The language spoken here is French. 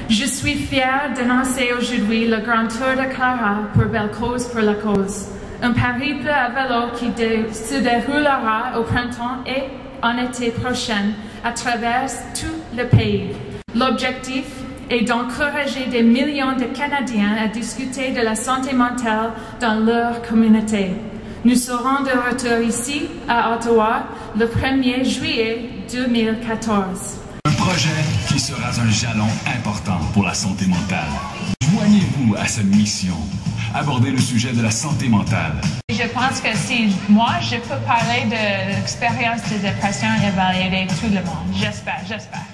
Je suis fière d'annoncer aujourd'hui le Grand Tour de Clara pour Belle Cause pour la Cause. Un périple à vélo qui se déroulera au printemps et en été prochain à travers tout le pays. L'objectif est d'encourager des millions de Canadiens à discuter de la santé mentale dans leur communauté. Nous serons de retour ici à Ottawa le 1er juillet 2014. Un projet qui sera un jalon important pour la santé mentale. Joignez-vous à cette mission. Abordez le sujet de la santé mentale. Je pense que si moi, je peux parler de l'expérience de dépression et va aider tout le monde. J'espère.